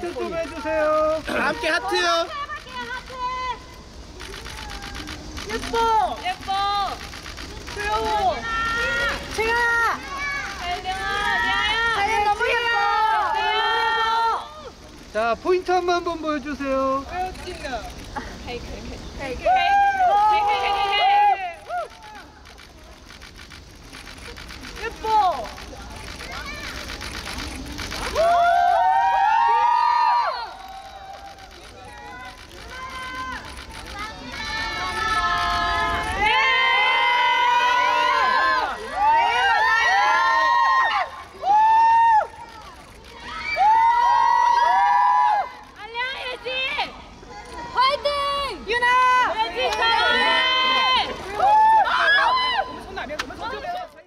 하트 좀 해주세요. 함께 하트요. 예뻐. 예뻐. 귀여워. 채연아. 다현아 너무 예뻐. 자, 포인트 한번 보여주세요. 예뻐. 유나! 손 안 해.